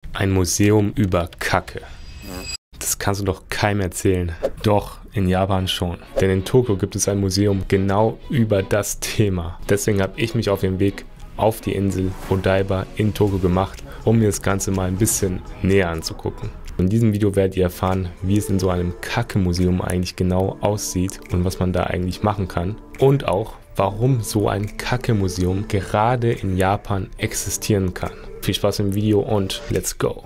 Ein Museum über Kacke. Das kannst du doch keinem erzählen. Doch, in Japan schon. Denn in Tokio gibt es ein Museum genau über das Thema. Deswegen habe ich mich auf den Weg auf die Insel Odaiba in Tokio gemacht, um mir das Ganze mal ein bisschen näher anzugucken. In diesem Video werdet ihr erfahren, wie es in so einem Kacke-Museum eigentlich genau aussieht und was man da eigentlich machen kann. Und auch, warum so ein Kacke-Museum gerade in Japan existieren kann. Viel Spaß im Video und let's go!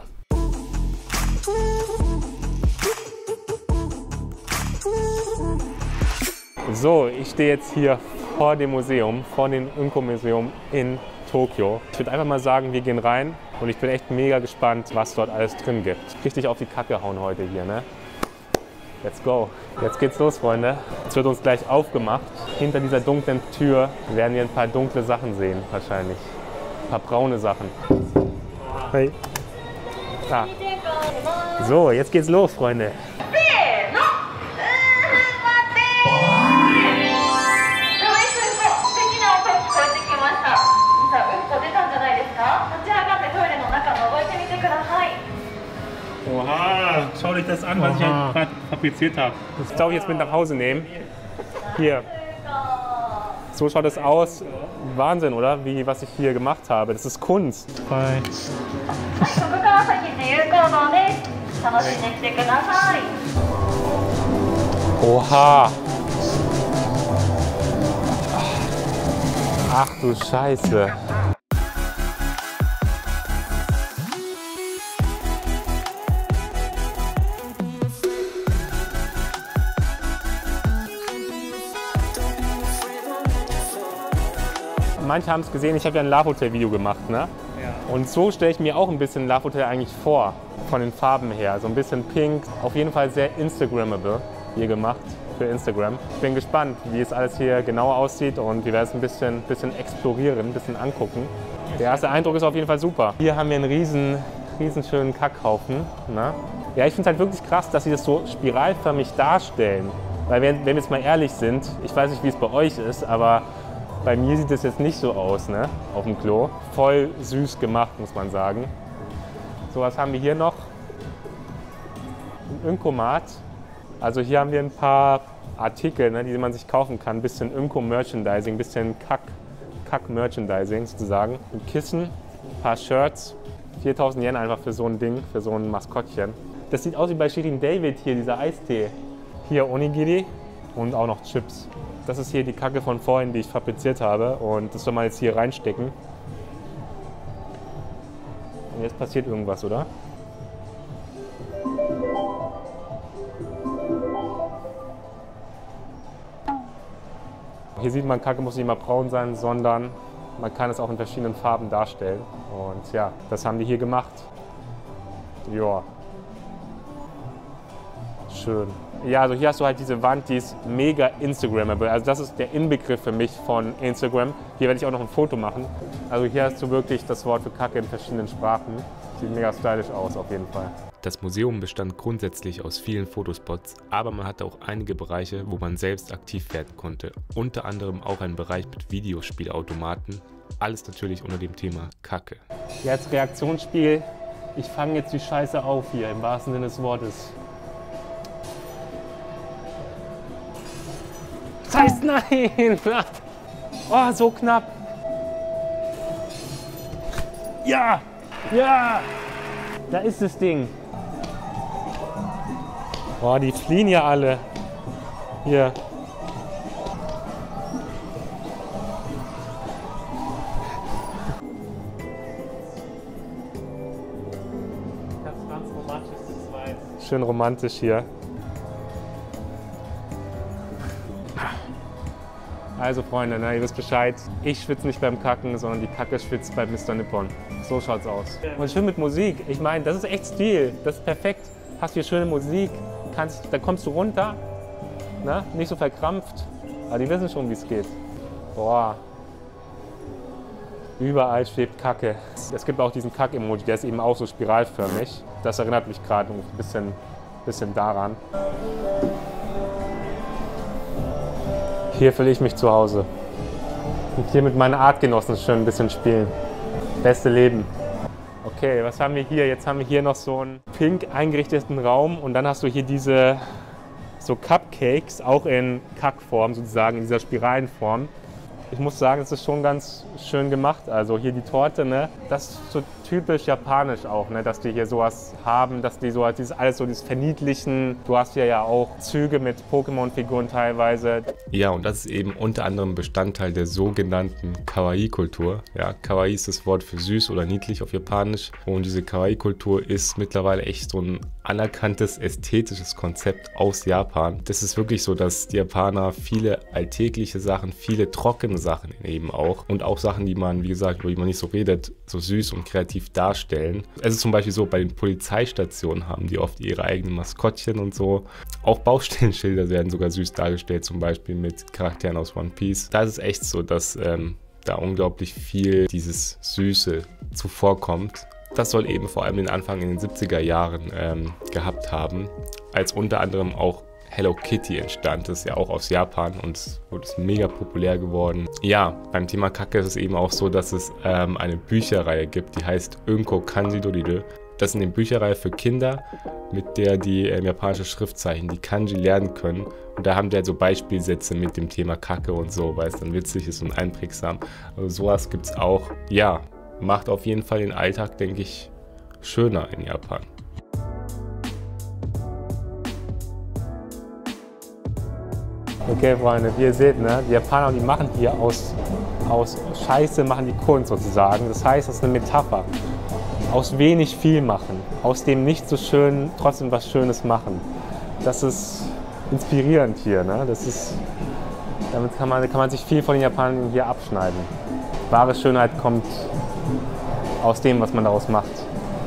So, ich stehe jetzt hier vor dem Museum, vor dem Unko-Museum in Tokio. Ich würde einfach mal sagen, wir gehen rein und ich bin echt mega gespannt, was dort alles drin gibt. Richtig auf die Kacke hauen heute hier, ne? Let's go! Jetzt geht's los, Freunde. Es wird uns gleich aufgemacht. Hinter dieser dunklen Tür werden wir ein paar dunkle Sachen sehen, wahrscheinlich. Ein paar braune Sachen. Hey. Ah. So, jetzt geht's los, Freunde. Oha, schau dich das an, was ich ja gerade fabriziert habe. Das darf ich jetzt mit nach Hause nehmen. Hier. So schaut es aus. Wahnsinn, oder? Was ich hier gemacht habe. Das ist Kunst. Oha. Ach du Scheiße. Manche haben es gesehen, ich habe ja ein Love Hotel Video gemacht, ne? Ja. Und so stelle ich mir auch ein bisschen Love Hotel eigentlich vor, von den Farben her. So ein bisschen pink, auf jeden Fall sehr Instagrammable hier gemacht für Instagram. Ich bin gespannt, wie es alles hier genau aussieht und wir werden es ein bisschen explorieren, ein bisschen angucken. Der erste Eindruck ist auf jeden Fall super. Hier haben wir einen riesen schönen Kackhaufen, ne? Ja, ich finde es halt wirklich krass, dass sie das so spiralförmig darstellen. Weil wenn wir jetzt mal ehrlich sind, ich weiß nicht, wie es bei euch ist, aber bei mir sieht es jetzt nicht so aus, ne? Auf dem Klo. Voll süß gemacht, muss man sagen. So, was haben wir hier noch? Ein Unkomat. Also hier haben wir ein paar Artikel, ne, die man sich kaufen kann. Ein bisschen Unko-Merchandising, ein bisschen Kack-Merchandising sozusagen. Ein Kissen, ein paar Shirts. 4000 Yen einfach für so ein Ding, für so ein Maskottchen. Das sieht aus wie bei Shirin David hier, dieser Eistee. Hier Onigiri und auch noch Chips. Das ist hier die Kacke von vorhin, die ich fabriziert habe und das soll man jetzt hier reinstecken. Und jetzt passiert irgendwas, oder? Hier sieht man, Kacke muss nicht immer braun sein, sondern man kann es auch in verschiedenen Farben darstellen. Und ja, das haben wir hier gemacht. Ja. Schön. Ja, also hier hast du halt diese Wand, die ist mega Instagrammable. Also das ist der Inbegriff für mich von Instagram. Hier werde ich auch noch ein Foto machen. Also hier hast du wirklich das Wort für Kacke in verschiedenen Sprachen. Sieht mega stylisch aus auf jeden Fall. Das Museum bestand grundsätzlich aus vielen Fotospots, aber man hatte auch einige Bereiche, wo man selbst aktiv werden konnte. Unter anderem auch ein Bereich mit Videospielautomaten. Alles natürlich unter dem Thema Kacke. Jetzt Reaktionsspiel. Ich fange jetzt die Scheiße auf hier, im wahrsten Sinne des Wortes. Das heißt, nein! Oh, so knapp! Ja! Ja! Da ist das Ding! Boah, die fliehen ja alle! Hier! Ganz romantisch zu zweit. Schön romantisch hier. Also Freunde, ne, ihr wisst Bescheid, ich schwitze nicht beim Kacken, sondern die Kacke schwitzt bei Mr. Nippon. So schaut's aus. Und schön mit Musik. Ich meine, das ist echt Stil. Das ist perfekt. Hast hier schöne Musik, da kommst du runter, ne? Nicht so verkrampft. Aber die wissen schon, wie es geht. Boah. Überall schwebt Kacke. Es gibt auch diesen Kack-Emoji, der ist eben auch so spiralförmig. Das erinnert mich gerade ein bisschen daran. Hier fühle ich mich zu Hause. Und hier mit meinen Artgenossen schön ein bisschen spielen. Beste Leben. Okay. Okay, was haben wir hier? Jetzt haben wir hier noch so einen pink eingerichteten Raum und dann hast du hier diese so Cupcakes, auch in Kackform sozusagen, in dieser Spiralenform. Ich muss sagen, es ist schon ganz schön gemacht. Also hier die Torte, ne? Das ist so typisch japanisch auch, ne? Dass die hier sowas haben, dass die so alles so dieses Verniedlichen. Du hast hier ja auch Züge mit Pokémon-Figuren teilweise. Ja, und das ist eben unter anderem Bestandteil der sogenannten Kawaii-Kultur. Ja, Kawaii ist das Wort für süß oder niedlich auf Japanisch. Und diese Kawaii-Kultur ist mittlerweile echt so ein anerkanntes ästhetisches Konzept aus Japan. Das ist wirklich so, dass die Japaner viele alltägliche Sachen, viele trockene Sachen eben auch und auch Sachen, die man, wie gesagt, über die man nicht so redet, so süß und kreativ darstellen. Es ist zum Beispiel so, bei den Polizeistationen haben die oft ihre eigenen Maskottchen und so. Auch Baustellenschilder werden sogar süß dargestellt, zum Beispiel mit Charakteren aus One Piece. Da ist es echt so, dass da unglaublich viel dieses Süße zuvorkommt. Das soll eben vor allem den Anfang in den 70er Jahren gehabt haben, als unter anderem auch Hello Kitty entstand. Das ist ja auch aus Japan und wurde mega populär geworden. Ja, beim Thema Kacke ist es eben auch so, dass es eine Bücherreihe gibt, die heißt Unko Kanji Dorire. Das ist eine Bücherreihe für Kinder, mit der die japanische Schriftzeichen, die Kanji, lernen können. Und da haben die halt so Beispielsätze mit dem Thema Kacke und so, weil es dann witzig ist und einprägsam. Also sowas gibt es auch. Ja, macht auf jeden Fall den Alltag, denke ich, schöner in Japan. Okay, Freunde, wie ihr seht, ne, die Japaner, die machen hier aus Scheiße, machen die Kunst sozusagen. Das heißt, das ist eine Metapher. Aus wenig viel machen, aus dem nicht so schön trotzdem was Schönes machen. Das ist inspirierend hier, ne? Damit kann man sich viel von den Japanern hier abschneiden. Wahre Schönheit kommt aus dem, was man daraus macht.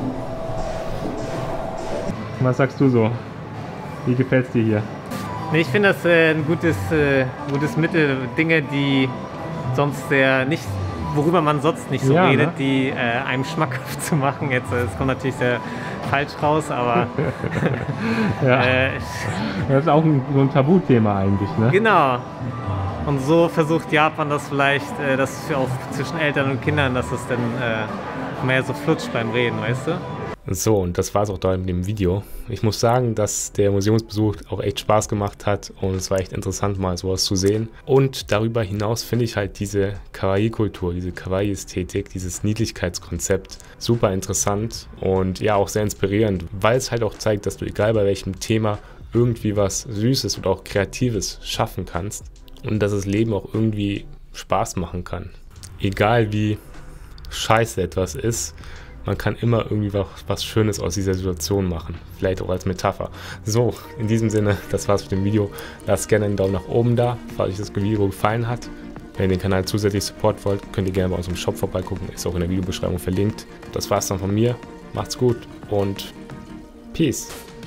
Was sagst du so? Wie gefällt es dir hier? Nee, ich finde das ein gutes Mittel, Dinge, die sonst nicht, worüber man sonst nicht so redet, ne? Die einem schmackhaft zu machen. Jetzt, es kommt natürlich sehr falsch raus, aber ja. Das ist auch so ein Tabuthema eigentlich, ne? Genau. Und so versucht Japan das vielleicht, dass auch zwischen Eltern und Kindern, dass es dann mehr so flutscht beim Reden, weißt du? So, und das war es auch da mit dem Video. Ich muss sagen, dass der Museumsbesuch auch echt Spaß gemacht hat und es war echt interessant, mal sowas zu sehen. Und darüber hinaus finde ich halt diese Kawaii-Kultur, diese Kawaii-Ästhetik, dieses Niedlichkeitskonzept super interessant und ja auch sehr inspirierend, weil es halt auch zeigt, dass du egal bei welchem Thema irgendwie was Süßes oder auch Kreatives schaffen kannst und dass das Leben auch irgendwie Spaß machen kann. Egal wie scheiße etwas ist, man kann immer irgendwie was Schönes aus dieser Situation machen. Vielleicht auch als Metapher. So, in diesem Sinne, das war's mit dem Video. Lasst gerne einen Daumen nach oben da, falls euch das Video gefallen hat. Wenn ihr den Kanal zusätzlich Support wollt, könnt ihr gerne bei uns im Shop vorbeigucken. Ist auch in der Videobeschreibung verlinkt. Das war's dann von mir. Macht's gut und Peace.